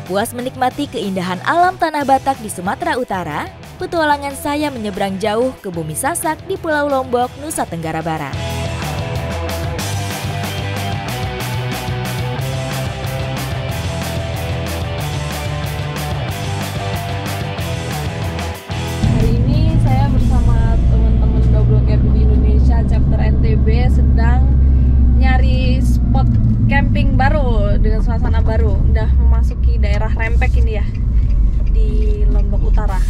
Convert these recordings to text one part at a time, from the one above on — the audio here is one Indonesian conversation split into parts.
Puas menikmati keindahan alam tanah Batak di Sumatera Utara, petualangan saya menyeberang jauh ke bumi Sasak di Pulau Lombok, Nusa Tenggara Barat. Hari ini saya bersama teman-teman Double Cabin Indonesia chapter NTB sedang nyari spot camping baru dengan suasana baru. Udah memasuki daerah Rempek ini ya, di Lombok Utara.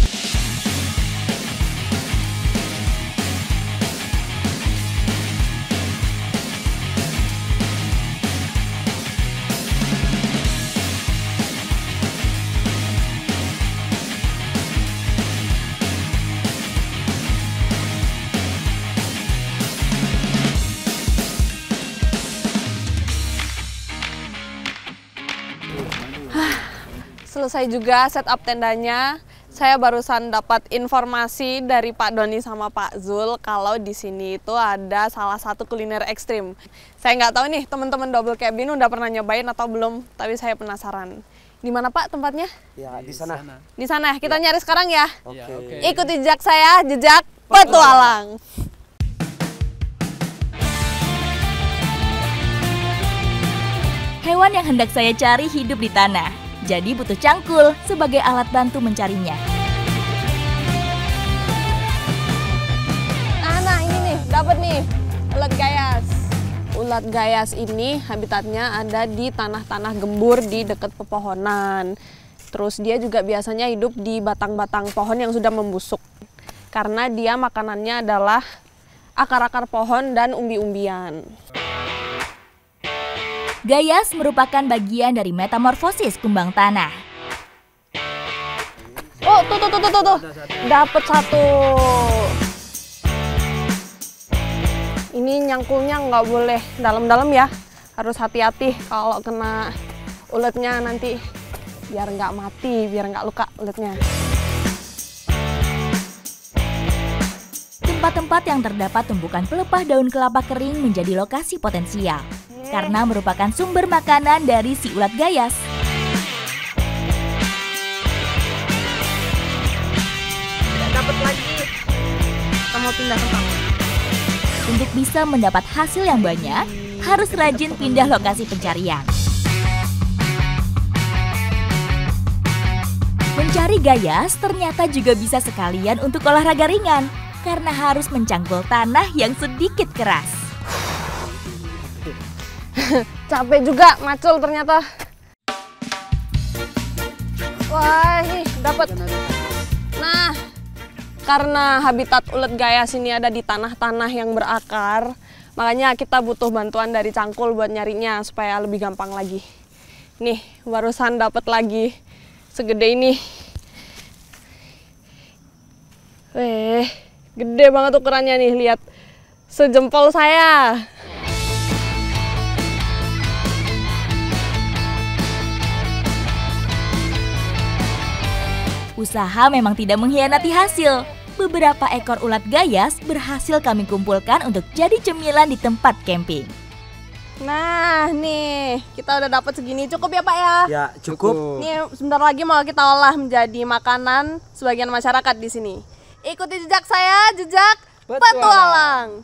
Selesai juga setup tendanya. Saya barusan dapat informasi dari Pak Doni sama Pak Zul kalau di sini itu ada salah satu kuliner ekstrim. Saya nggak tahu nih teman-teman Double Cabin udah pernah nyobain atau belum, tapi saya penasaran. Di mana Pak tempatnya? Ya, di sana. Di sana. Kita nyari sekarang ya. Oke. Ikuti jejak saya, jejak petualang. Hewan yang hendak saya cari hidup di tanah, jadi butuh cangkul sebagai alat bantu mencarinya. Nah ini nih, dapat nih ulat gayas. Ulat gayas ini habitatnya ada di tanah-tanah gembur di dekat pepohonan. Terus dia juga biasanya hidup di batang-batang pohon yang sudah membusuk. Karena dia makanannya adalah akar-akar pohon dan umbi-umbian. Gayas merupakan bagian dari metamorfosis kumbang tanah. Oh, tuh. Dapat satu. Ini nyangkulnya nggak boleh dalam-dalam ya. Harus hati-hati kalau kena uletnya nanti. Biar nggak mati, biar nggak luka uletnya. Tempat-tempat yang terdapat tumpukan pelepah daun kelapa kering menjadi lokasi potensial. Karena merupakan sumber makanan dari si ulat gayas. Dapat lagi. Kita mau pindah tempat. Untuk bisa mendapat hasil yang banyak, harus rajin pindah lokasi pencarian. Mencari gayas ternyata juga bisa sekalian untuk olahraga ringan, karena harus mencangkul tanah yang sedikit keras. Capek juga, macul ternyata. Wah, ini dapat. Nah, karena habitat ulat gayas ini ada di tanah-tanah yang berakar, makanya kita butuh bantuan dari cangkul buat nyarinya supaya lebih gampang lagi. Nih, barusan dapat lagi segede ini. Weh, gede banget ukurannya nih, lihat. Sejempol saya. Usaha memang tidak mengkhianati hasil. Beberapa ekor ulat gayas berhasil kami kumpulkan untuk jadi cemilan di tempat camping. Nah, nih kita udah dapat segini. Cukup ya Pak ya? Ya, cukup. Nih sebentar lagi mau kita olah menjadi makanan sebagian masyarakat di sini. Ikuti jejak saya, jejak petualang.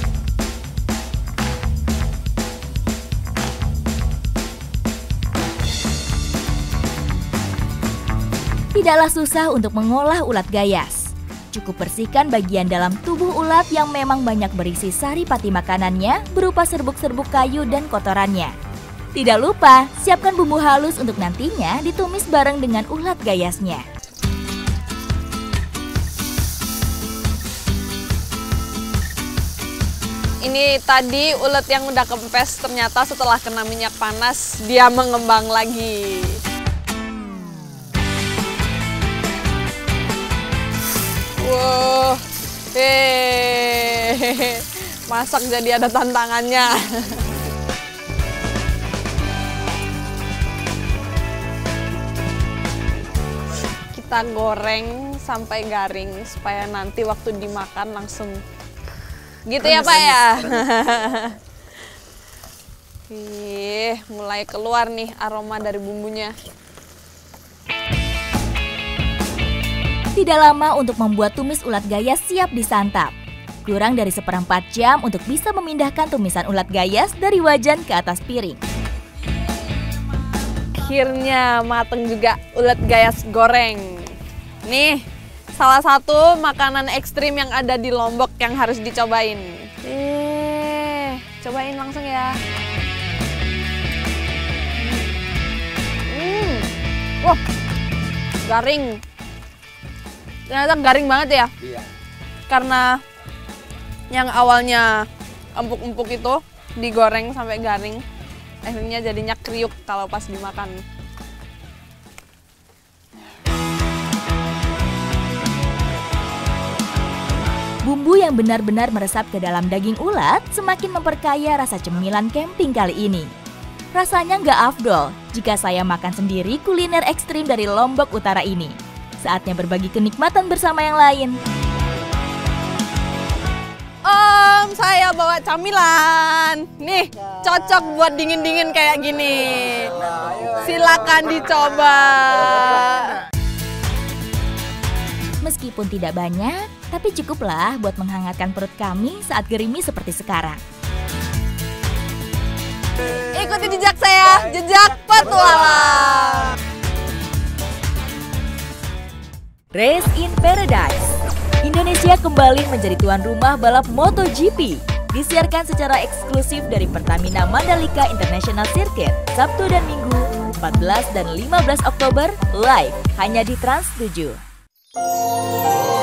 Tidaklah susah untuk mengolah ulat gayas. Cukup bersihkan bagian dalam tubuh ulat yang memang banyak berisi saripati makanannya berupa serbuk-serbuk kayu dan kotorannya. Tidak lupa, siapkan bumbu halus untuk nantinya ditumis bareng dengan ulat gayasnya. Ini tadi ulat yang udah kempes, ternyata setelah kena minyak panas dia mengembang lagi. Wow, masak jadi ada tantangannya. Kita goreng sampai garing supaya nanti waktu dimakan langsung gitu ya Pak ya. Mulai keluar nih aroma dari bumbunya. Tidak lama untuk membuat tumis ulat gayas siap disantap. Kurang dari 1/4 jam untuk bisa memindahkan tumisan ulat gayas dari wajan ke atas piring. Akhirnya mateng juga ulat gayas goreng. Nih, salah satu makanan ekstrim yang ada di Lombok yang harus dicobain. Cobain langsung ya. Wah, garing. Ternyata garing banget ya. Iya. Karena yang awalnya empuk-empuk itu digoreng sampai garing, akhirnya jadinya kriuk kalau pas dimakan. Bumbu yang benar-benar meresap ke dalam daging ulat semakin memperkaya rasa cemilan camping kali ini. Rasanya nggak afdol jika saya makan sendiri kuliner ekstrim dari Lombok Utara ini. Saatnya berbagi kenikmatan bersama yang lain. Om, saya bawa camilan. Nih, cocok buat dingin-dingin kayak gini. Silakan dicoba. Meskipun tidak banyak, tapi cukuplah buat menghangatkan perut kami saat gerimis seperti sekarang. Ikuti jejak saya, jejak petualang. Race in Paradise. Indonesia kembali menjadi tuan rumah balap MotoGP. Disiarkan secara eksklusif dari Pertamina Mandalika International Circuit, Sabtu dan Minggu, 14 dan 15 Oktober, live hanya di Trans 7.